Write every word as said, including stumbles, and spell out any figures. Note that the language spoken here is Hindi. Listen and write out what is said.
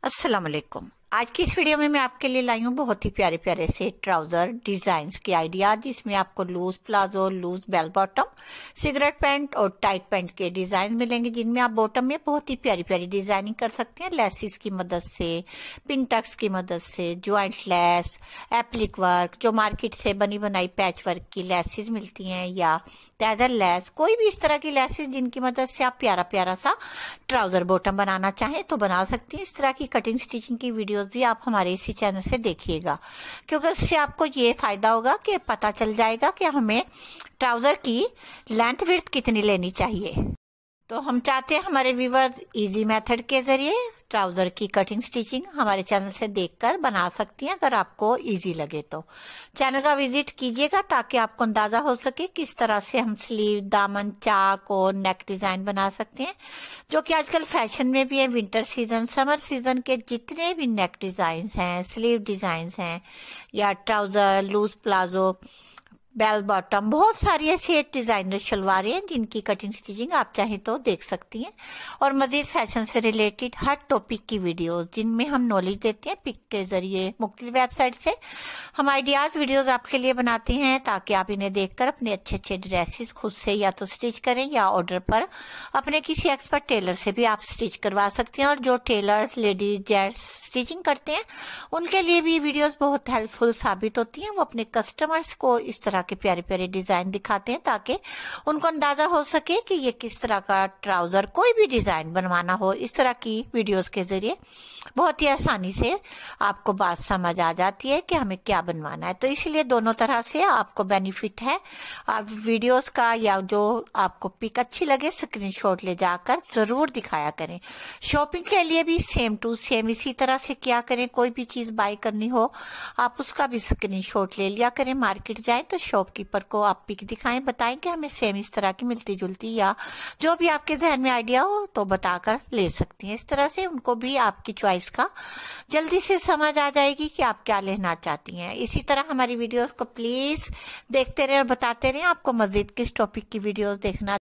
अस्सलाम वालेकुम। आज की इस वीडियो में मैं आपके लिए लाई हूँ बहुत ही प्यारे प्यारे से ट्राउजर डिजाइन्स के आइडिया, जिसमें आपको loose palazzo, loose bell bottom, cigarette pant और टाइट पैंट के डिजाइन मिलेंगे, जिनमें आप बॉटम में बहुत ही प्यारी प्यारी डिजाइनिंग कर सकते हैं लेसिस की मदद से, पिनटक्स की मदद से, ज्वाइंट लेस, एप्लिक वर्क, जो मार्केट से बनी बनाई पैच वर्क की लेसिस मिलती हैं, या टैजल लेस, कोई भी इस तरह की लेसिस जिनकी मदद से आप प्यारा प्यारा सा ट्राउजर बॉटम बनाना चाहें तो बना सकती हैं। इस तरह की कटिंग स्टिचिंग की वीडियोस भी आप हमारे इसी चैनल से देखिएगा, क्योंकि उससे आपको ये फायदा होगा कि पता चल जाएगा कि हमें ट्राउजर की लेंथ विड्थ कितनी लेनी चाहिए। तो हम चाहते हैं हमारे व्यूअर्स इजी मेथड के जरिए ट्राउजर की कटिंग स्टिचिंग हमारे चैनल से देखकर बना सकती हैं। अगर आपको इजी लगे तो चैनल का विजिट कीजिएगा, ताकि आपको अंदाजा हो सके किस तरह से हम स्लीव, दामन, चाक और नेक डिजाइन बना सकते हैं, जो कि आजकल फैशन में भी है। विंटर सीजन, समर सीजन के जितने भी नेक डिजाइन हैं, स्लीव डिजाइन हैं, या trouser, loose palazzo, bell bottom, बहुत सारी ऐसी डिजाइनर शलवारें हैं जिनकी कटिंग स्टिचिंग आप चाहें तो देख सकती हैं। और मजीद फैशन से रिलेटेड हर टॉपिक की वीडियोस जिनमें हम नॉलेज देते हैं पिक के जरिए, मुख्तलिफ वेबसाइट से हम आइडियाज वीडियोस आपके लिए बनाते हैं, ताकि आप इन्हें देखकर अपने अच्छे अच्छे ड्रेसेस खुद से या तो स्टिच करें, या ऑर्डर पर अपने किसी एक्सपर्ट टेलर से भी आप स्टिच करवा सकते हैं। और जो टेलर्स, लेडीज, जेंट्स स्टिचिंग करते हैं उनके लिए भी वीडियोस बहुत हेल्पफुल साबित होती हैं। वो अपने कस्टमर्स को इस तरह के प्यारे प्यारे डिजाइन दिखाते हैं, ताकि उनको अंदाजा हो सके कि ये किस तरह का ट्राउजर, कोई भी डिजाइन बनवाना हो, इस तरह की वीडियोस के जरिए बहुत ही आसानी से आपको बात समझ आ जाती है कि हमें क्या बनवाना है। तो इसलिए दोनों तरह से आपको बेनिफिट है। आप वीडियोस का या जो आपको पिक अच्छी लगे स्क्रीनशॉट ले जाकर जरूर दिखाया करें। शॉपिंग के लिए भी सेम टू सेम इसी तरह से क्या करें, कोई भी चीज बाय करनी हो आप उसका भी स्क्रीनशॉट ले लिया करें। मार्केट जाएं तो शॉपकीपर को आप पिक दिखाएं, बताएं कि हमें सेम इस तरह की मिलती जुलती, या जो भी आपके ध्यान में आइडिया हो तो बताकर ले सकती हैं। इस तरह से उनको भी आपकी चॉइस का जल्दी से समझ आ जाएगी कि आप क्या लेना चाहती हैं। इसी तरह हमारी वीडियोस को प्लीज देखते रहें और बताते रहें आपको मजीद किस टॉपिक की वीडियोस देखना